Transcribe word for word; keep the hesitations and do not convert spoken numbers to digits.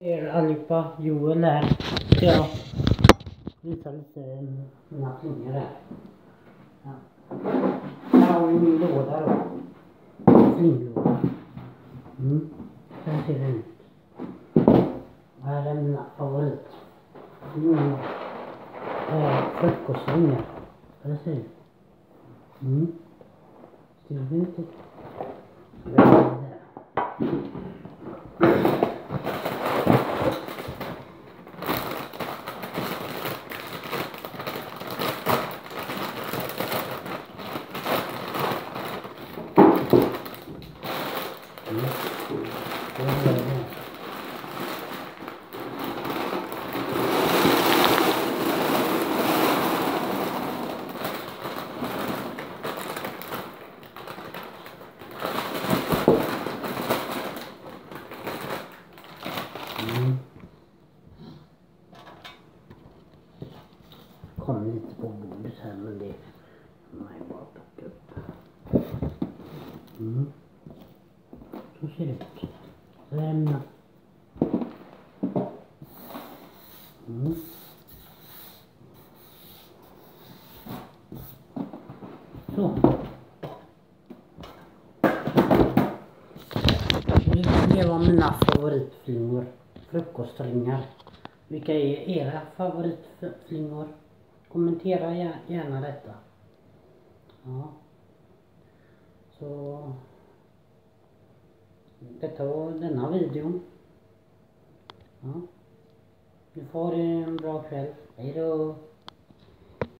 Er allihopa, Joel här. Ska jag visa lite mina flingor här. Ja. Här har vi min låda då. Flinglåda. Mm. Så här ser den ut. Och här är mina favorit. Mm. Äh, frukostflingor. Så det ser ut. Mm. Ser det ut? Det är Mm. Kom lite på bordet här, men det kan man ju bara plocka upp. Mm. Så ser det ut. Så är mina. Mm. Så. Det var mina favoritflingor. Frukostflingar. Vilka är era favoritflingor? Kommentera gärna detta. Ja. Så. Detta var denna videon. Ja. Nu får du en bra kväll. Hej då.